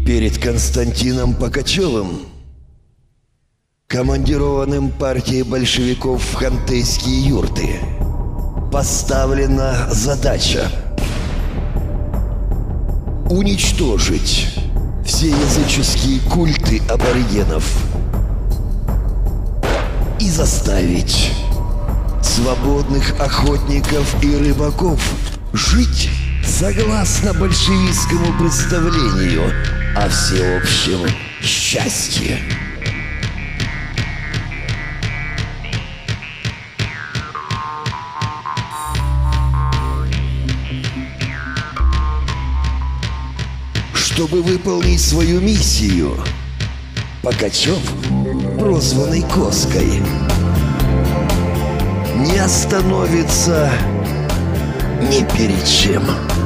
Перед Константином Покачевым, командированным партией большевиков в хантейские юрты, поставлена задача уничтожить все языческие культы аборигенов и заставить свободных охотников и рыбаков жить согласно большевистскому представлению о всеобщем счастье. Чтобы выполнить свою миссию, Покачев, прозванный Коской, не остановится ни перед чем.